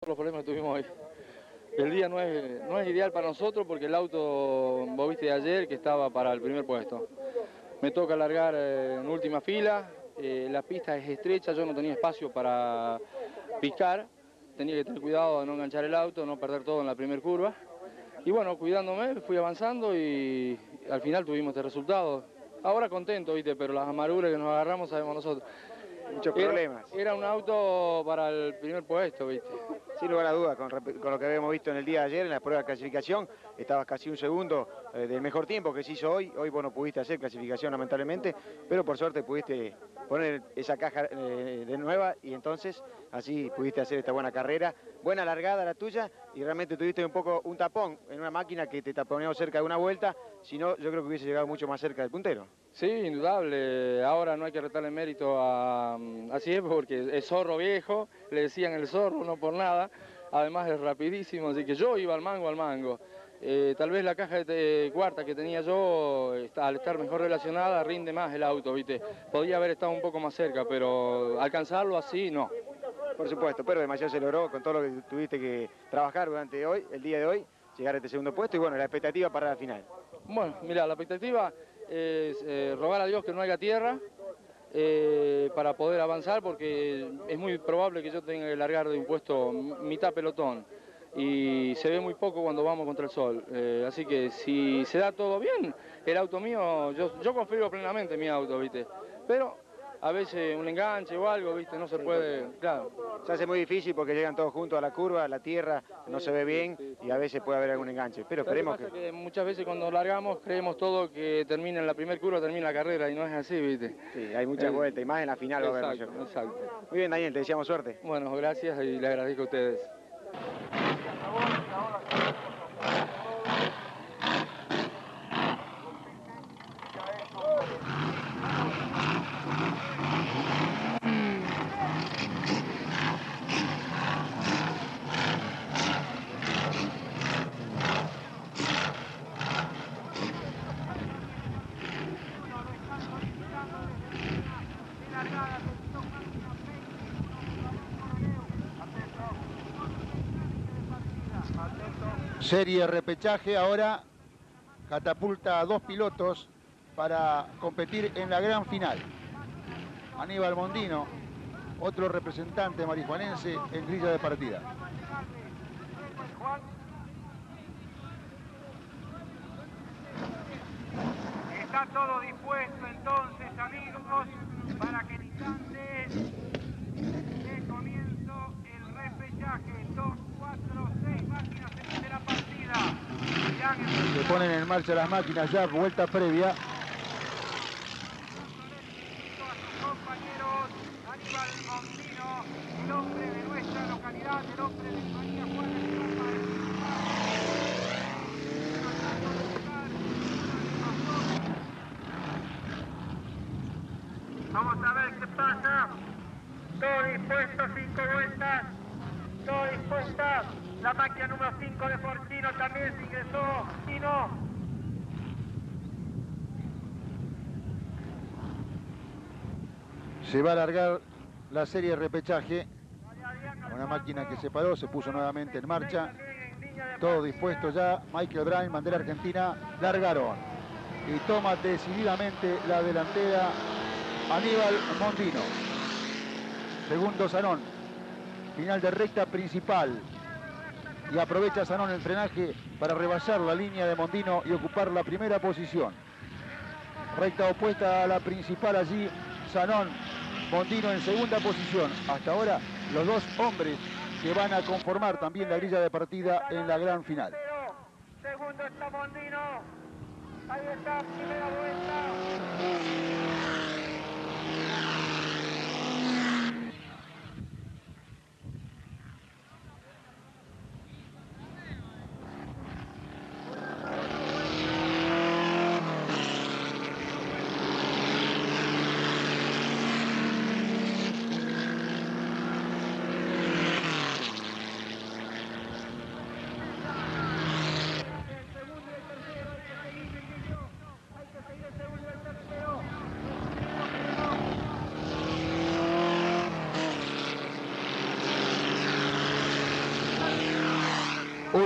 los problemas que tuvimos hoy. El día no es ideal para nosotros porque el auto, vos viste de ayer, que estaba para el primer puesto. Me toca largar en última fila, la pista es estrecha, yo no tenía espacio para picar, tenía que tener cuidado de no enganchar el auto, no perder todo en la primera curva. Y bueno, cuidándome, fui avanzando y al final tuvimos este resultado. Ahora contento, viste, pero las amaruras que nos agarramos sabemos nosotros. Muchos problemas. Era un auto para el primer puesto, viste. Sin lugar a dudas, con lo que habíamos visto en el día de ayer, en la prueba de clasificación, estabas casi un segundo del mejor tiempo que se hizo hoy. Hoy vos no pudiste hacer clasificación, lamentablemente, pero por suerte pudiste poner esa caja de nueva y entonces así pudiste hacer esta buena carrera. Buena largada la tuya y realmente tuviste un poco un tapón en una máquina que te taponeó cerca de una vuelta, si no, yo creo que hubiese llegado mucho más cerca del puntero. Sí, indudable. Ahora no hay que retarle mérito a Siepo porque es zorro viejo, le decían el zorro, no por nada. Además es rapidísimo, así que yo iba al mango. Tal vez la caja de cuarta que tenía yo, al estar mejor relacionada, rinde más el auto, ¿viste? Podía haber estado un poco más cerca, pero alcanzarlo así, no. Por supuesto, pero demasiado se logró con todo lo que tuviste que trabajar durante hoy, el día de hoy, llegar a este segundo puesto y bueno, la expectativa para la final. Bueno, mira, la expectativa es rogar a Dios que no haya tierra para poder avanzar porque es muy probable que yo tenga que largar de un puesto mitad pelotón y se ve muy poco cuando vamos contra el sol. Así que si se da todo bien, el auto mío, yo confío plenamente en mi auto, ¿viste? Pero a veces un enganche o algo, ¿viste? No se puede, claro. Se hace muy difícil porque llegan todos juntos a la curva, la tierra no se ve bien y a veces puede haber algún enganche. Pero esperemos que muchas veces cuando largamos creemos todo que termina en la primera curva, termina la carrera y no es así, ¿viste? Sí, hay muchas vueltas y más en la final va a haber. Exacto. Muy bien, Daniel, te deseamos suerte. Bueno, gracias y le agradezco a ustedes. Serie repechaje ahora catapulta a dos pilotos para competir en la gran final. Aníbal Mondino, otro representante marijuanense en grilla de partida. Está todo dispuesto entonces, amigos, para que en instantes dé comienzo el repechaje. 2, 4, 6 máquinas en la partida. Se ponen en marcha las máquinas ya, vuelta previa. Compañeros, Aníbal Mondino, el hombre de nuestra localidad, el hombre de María Juana de Vamos a ver qué pasa. Todo dispuesto, 5 vueltas. Todo dispuesta. La máquina número 5 de Fortino también se ingresó. Fortino. Se va a alargar la serie de repechaje. Una máquina que se paró, se puso nuevamente en marcha. Todo dispuesto ya. Michael Bryan, bandera argentina, largaron. Y toma decididamente la delantera Aníbal Mondino. Segundo Zanón. Final de recta principal. Y aprovecha Zanón el frenaje para rebasar la línea de Mondino y ocupar la primera posición. Recta opuesta a la principal allí. Zanón, Mondino en segunda posición. Hasta ahora los dos hombres que van a conformar también la grilla de partida en la gran final. Segundo está Mondino. Ahí está, primera vuelta.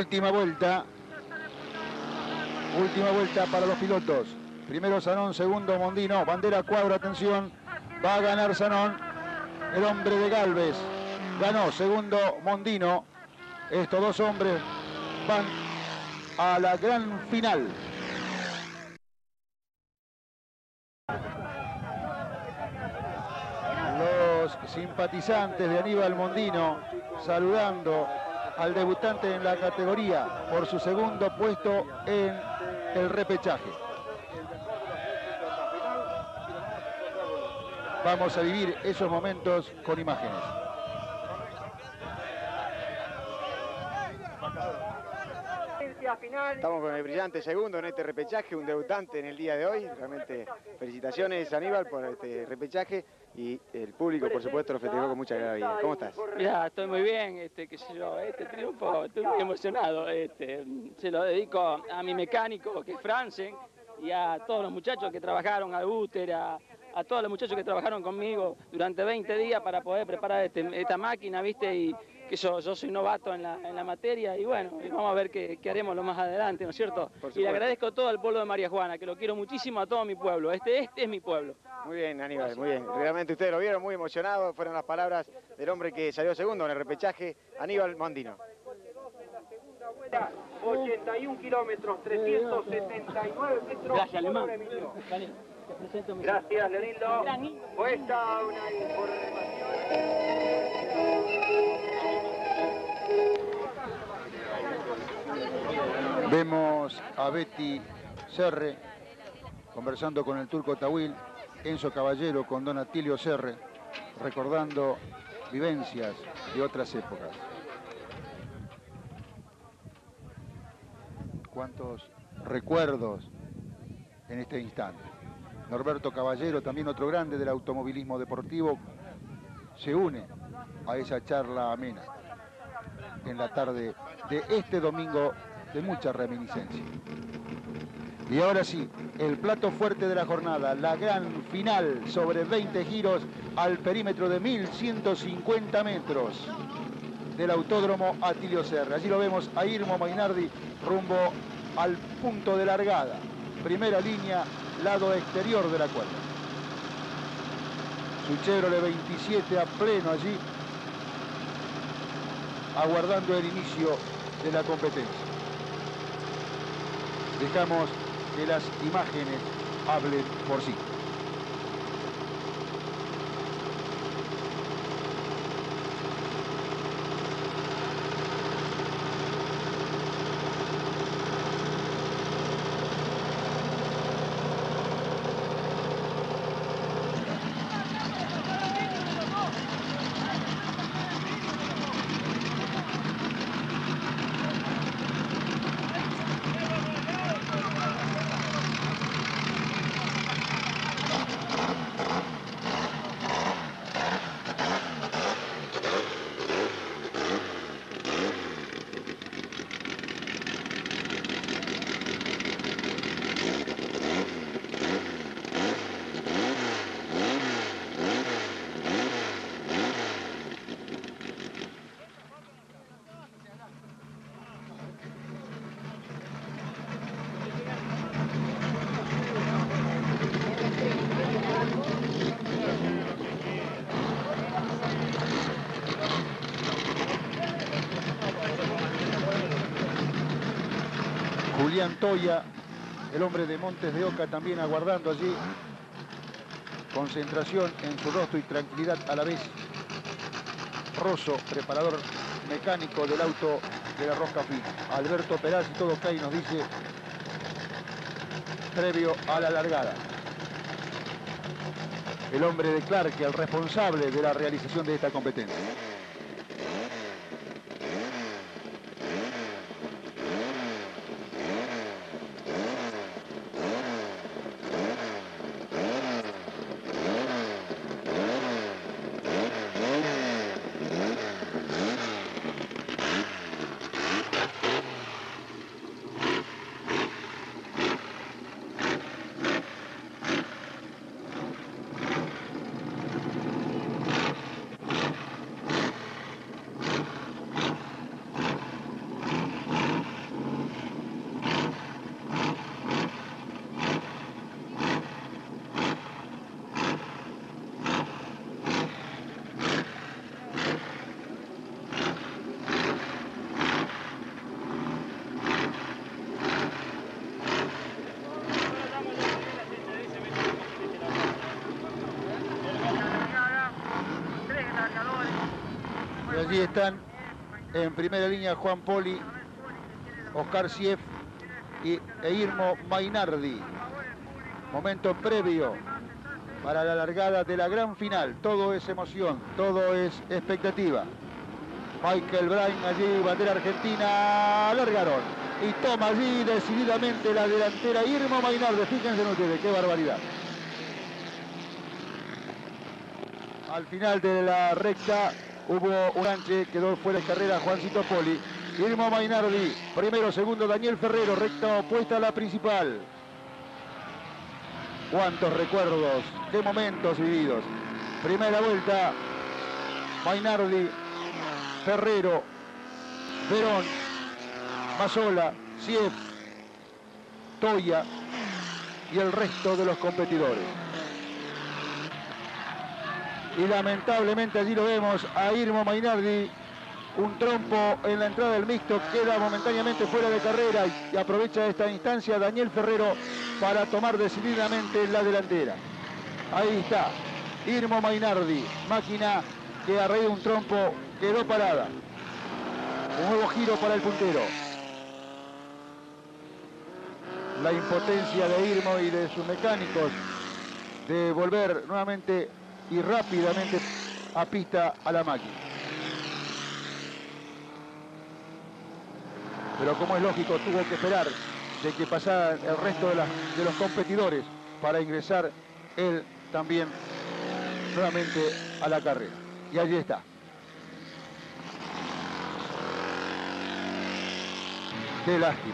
Última vuelta. Última vuelta para los pilotos. Primero Zanón, segundo Mondino. Bandera cuadro, atención. Va a ganar Zanón. El hombre de Galvez. Ganó, segundo Mondino. Estos dos hombres van a la gran final. Los simpatizantes de Aníbal Mondino saludando al debutante en la categoría por su segundo puesto en el repechaje. Vamos a vivir esos momentos con imágenes. Estamos con el brillante segundo en este repechaje, un debutante en el día de hoy. Realmente felicitaciones, Aníbal, por este repechaje, y el público, por supuesto, lo festejó con mucha alegría. ¿Cómo estás? Mira, estoy muy bien, qué sé yo, este triunfo, estoy muy emocionado. Se lo dedico a mi mecánico, que es Franzen, y a todos los muchachos que trabajaron, a Guter, a todos los muchachos que trabajaron conmigo durante 20 días para poder preparar esta máquina, ¿viste? Y que yo soy novato en la materia, y bueno, vamos a ver qué haremos lo más adelante, ¿no es cierto? Y le agradezco todo al pueblo de María Juana, que lo quiero muchísimo, a todo mi pueblo. Este es mi pueblo. Muy bien, Aníbal, muy bien. Realmente ustedes lo vieron muy emocionado. Fueron las palabras del hombre que salió segundo en el repechaje, Aníbal Mondino. 81 kilómetros, 379 metros. Gracias, Alemán. Gracias, Leonildo. Cuesta una información. Vemos a Betty Serre conversando con el turco Tawil, Enzo Caballero con Don Atilio Serre, recordando vivencias de otras épocas. Cuántos recuerdos en este instante. Norberto Caballero, también otro grande del automovilismo deportivo, se une a esa charla amena en la tarde de este domingo de mucha reminiscencia. Y ahora sí, el plato fuerte de la jornada, la gran final sobre 20 giros al perímetro de 1150 metros del Autódromo Atilio Serre. Allí lo vemos a Irmo Mainardi rumbo al punto de largada. Primera línea, lado exterior de la cuerda. Su Chevrolet 27 a pleno allí, aguardando el inicio de la competencia. Dejamos que las imágenes hablen por sí. Julián Toya, el hombre de Montes de Oca, también aguardando allí. Concentración en su rostro y tranquilidad a la vez. Rosso, preparador mecánico del auto de la Rosca Fina. Alberto Peraz y todo Cay nos dice previo a la largada. El hombre de Clark, el responsable de la realización de esta competencia. Allí están en primera línea Juan Poli, Oscar Sief e Irmo Mainardi. Momento previo para la largada de la gran final. Todo es emoción, todo es expectativa. Michael Brain allí, bandera argentina, largaron. Y toma allí decididamente la delantera Irmo Mainardi. Fíjense en ustedes, qué barbaridad. Al final de la recta hubo un ganche, quedó fuera de carrera Juancito Poli. Irmo Mainardi, primero, segundo Daniel Ferrero, recta opuesta a la principal. Cuántos recuerdos, qué momentos vividos. Primera vuelta, Mainardi, Ferrero, Verón, Mazzola, Sief, Toya y el resto de los competidores. Y lamentablemente allí lo vemos a Irmo Mainardi, un trompo en la entrada del mixto, queda momentáneamente fuera de carrera y aprovecha esta instancia Daniel Ferrero para tomar decididamente la delantera. Ahí está, Irmo Mainardi, máquina que a raíz de un trompo quedó parada. Un nuevo giro para el puntero. La impotencia de Irmo y de sus mecánicos de volver nuevamente y rápidamente a pista a la máquina. Pero como es lógico, tuvo que esperar de que pasaran el resto de los competidores para ingresar él también nuevamente a la carrera. Y allí está. Qué lástima.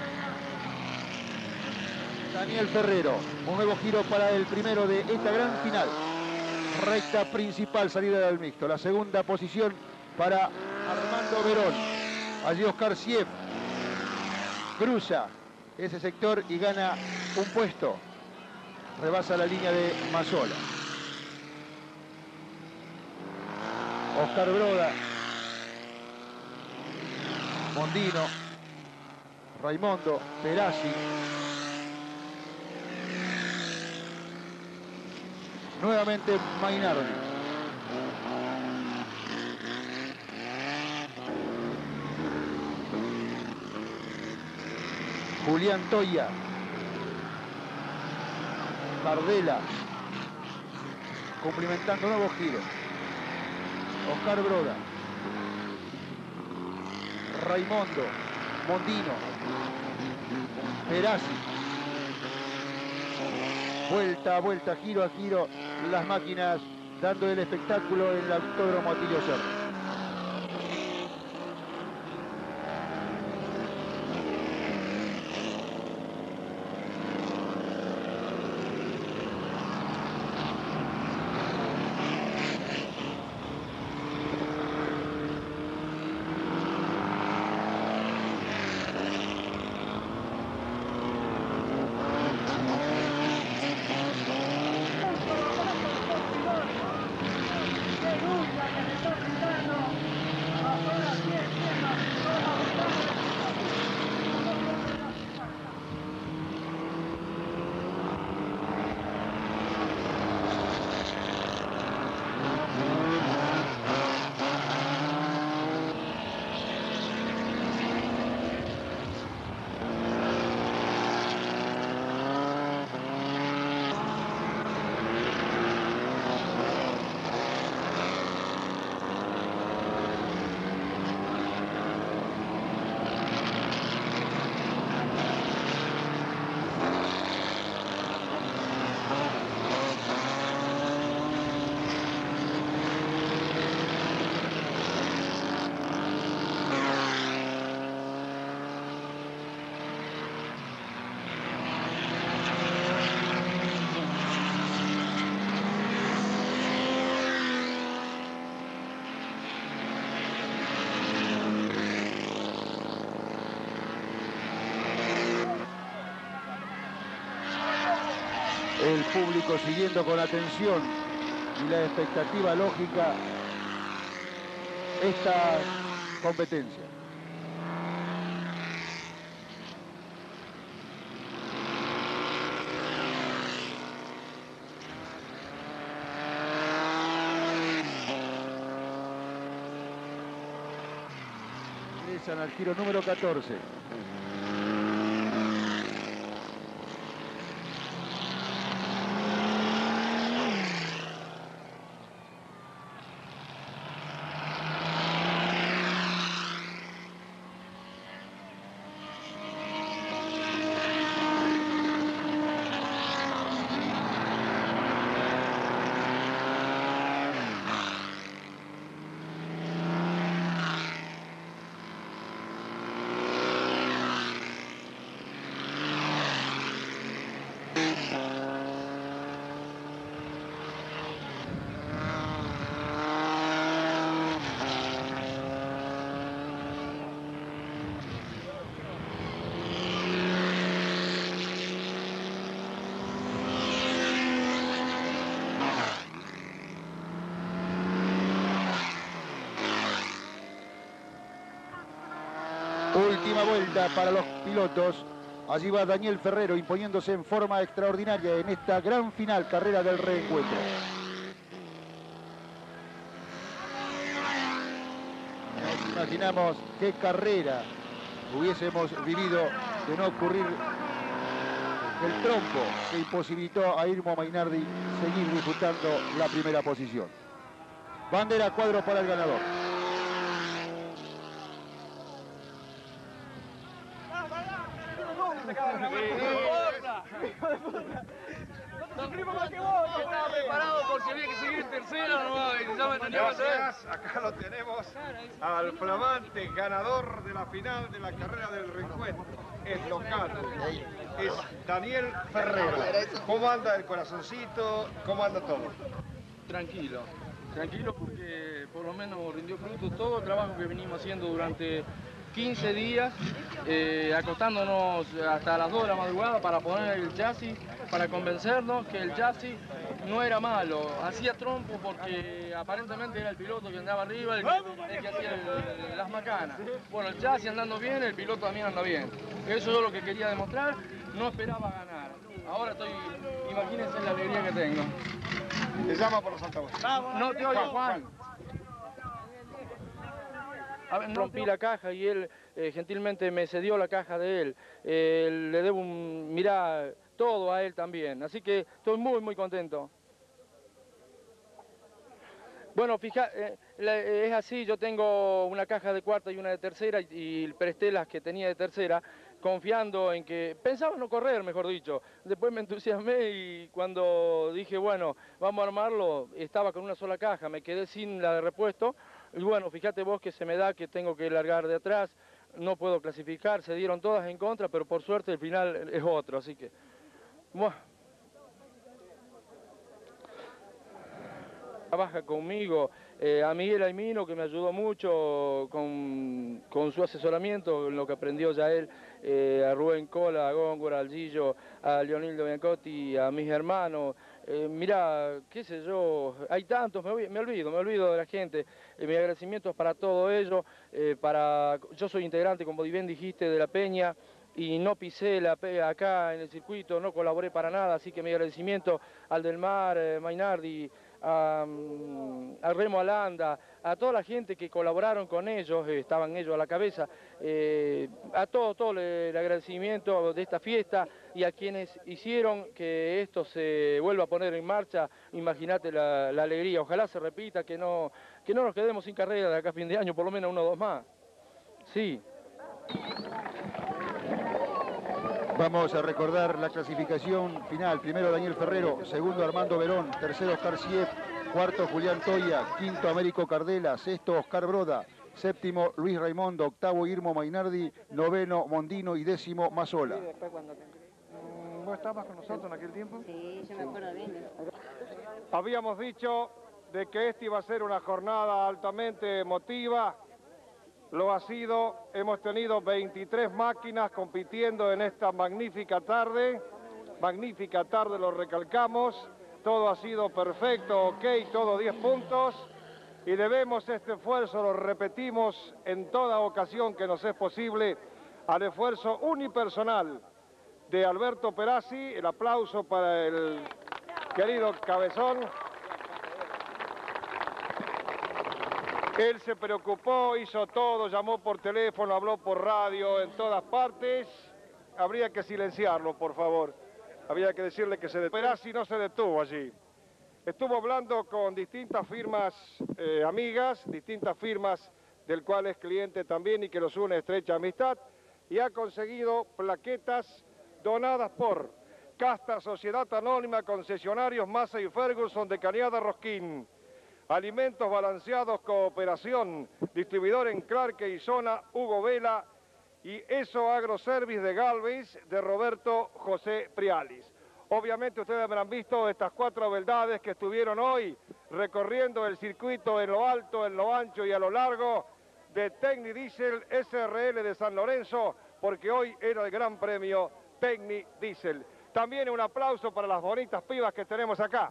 Daniel Ferrero, un nuevo giro para el primero de esta gran final. Recta principal, salida del mixto. La segunda posición para Armando Verón. Allí Oscar Sief cruza ese sector y gana un puesto. Rebasa la línea de Mazzola. Oscar Broda, Mondino, Raimondo, Perazzi. Nuevamente Mainardi. Julián Toya. Cardela. Cumplimentando nuevo giro. Oscar Broda. Raimondo. Mondino. Perazzi. Vuelta a vuelta, giro a giro, las máquinas dando el espectáculo en el Autódromo Atilio Serra. El público siguiendo con atención y la expectativa lógica esta competencia. Pasan al giro número 14. Última vuelta para los pilotos. Allí va Daniel Ferrero imponiéndose en forma extraordinaria en esta gran final carrera del reencuentro. Nos imaginamos qué carrera hubiésemos vivido de no ocurrir el trompo que imposibilitó a Irmo Mainardi seguir disputando la primera posición. Bandera a cuadro para el ganador. Estaba preparado porque había que seguir tercero nomás. Gracias, acá lo tenemos al flamante ganador de la final de la carrera del reencuentro. Es local, es Daniel Ferrero. ¿Cómo anda el corazoncito? ¿Cómo anda todo? Tranquilo, tranquilo porque por lo menos rindió fruto todo el trabajo que venimos haciendo durante 15 días, acostándonos hasta las 2 de la madrugada para poner el chasis, para convencernos que el chasis no era malo. Hacía trompo porque aparentemente era el piloto que andaba arriba, el que hacía las macanas. Bueno, el chasis andando bien, el piloto también anda bien. Eso es lo que quería demostrar, no esperaba ganar. Ahora estoy, imagínense la alegría que tengo. Te llama por los altavoces. No te oigo, Juan. Rompí la caja y él gentilmente me cedió la caja de él. Le debo mirá, todo a él también. Así que estoy muy contento. Bueno, es así, yo tengo una caja de cuarta y una de tercera y presté las que tenía de tercera, confiando en que, pensaba no correr, mejor dicho. Después me entusiasmé y cuando dije, bueno, vamos a armarlo, estaba con una sola caja, me quedé sin la de repuesto. Y bueno, fíjate vos que se me da que tengo que largar de atrás, no puedo clasificar, se dieron todas en contra, pero por suerte el final es otro, así que... Bueno. Trabaja conmigo, a Miguel Aimino, que me ayudó mucho con su asesoramiento, en lo que aprendió ya él, a Rubén Cola, a Góngora, al Gillo, a Leonildo Biancotti, a mis hermanos. Mirá, qué sé yo, hay tantos, me olvido de la gente. Mi agradecimiento es para todo ello, yo soy integrante, como bien dijiste, de la Peña, y no pisé acá en el circuito, no colaboré para nada, así que mi agradecimiento al Del Mar, Mainardi, al Remo Alanda, a toda la gente que colaboraron con ellos, estaban ellos a la cabeza, a todo el agradecimiento de esta fiesta y a quienes hicieron que esto se vuelva a poner en marcha. Imagínate la alegría, ojalá se repita, que no nos quedemos sin carrera de acá a fin de año, por lo menos 1 o 2 más. Sí. Vamos a recordar la clasificación final. Primero Daniel Ferrero, segundo Armando Verón, tercero Oscar Siep, cuarto Julián Toya, quinto Américo Cardela, sexto Oscar Broda, séptimo Luis Raimondo, octavo Irmo Mainardi, noveno Mondino y décimo Mazzola. ¿Vos estabas con nosotros en aquel tiempo? Sí, yo me acuerdo bien. Habíamos dicho de que esta iba a ser una jornada altamente emotiva. Lo ha sido, hemos tenido 23 máquinas compitiendo en esta magnífica tarde, lo recalcamos, todo ha sido perfecto, ok, todo 10 puntos, y debemos este esfuerzo, lo repetimos en toda ocasión que nos es posible, al esfuerzo unipersonal de Alberto Perazzi. El aplauso para el querido Cabezón. Él se preocupó, hizo todo, llamó por teléfono, habló por radio, en todas partes. Habría que silenciarlo, por favor. Habría que decirle que se detuvo. Perazzi no se detuvo allí. Estuvo hablando con distintas firmas amigas, distintas firmas del cual es cliente también y que los une estrecha amistad, y ha conseguido plaquetas donadas por Casta Sociedad Anónima, Concesionarios Massa y Ferguson de Cañada Rosquín, Alimentos Balanceados Cooperación, distribuidor en Clarke y Zona Hugo Vela, y ESO Agroservice de Galvez de Roberto José Prialis. Obviamente ustedes habrán visto estas 4 beldades que estuvieron hoy recorriendo el circuito en lo alto, en lo ancho y a lo largo de Tecni Diesel SRL de San Lorenzo, porque hoy era el gran premio Tecni Diesel. También un aplauso para las bonitas pibas que tenemos acá.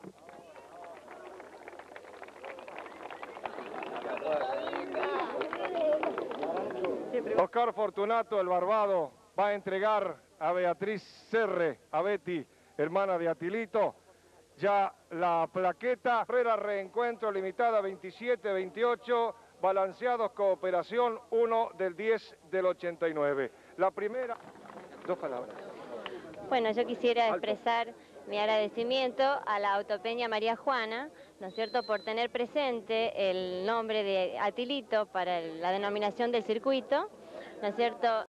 Oscar Fortunato, el barbado, va a entregar a Beatriz Serre, a Betty, hermana de Atilito, ya la plaqueta. Herrera Reencuentro Limitada 27-28, Balanceados Cooperación 1 del 10 del 89. La primera, 2 palabras. Bueno, yo quisiera expresar mi agradecimiento a la Autopeña María Juana, ¿no es cierto?, por tener presente el nombre de Atilito para la denominación del circuito, ¿no es cierto?,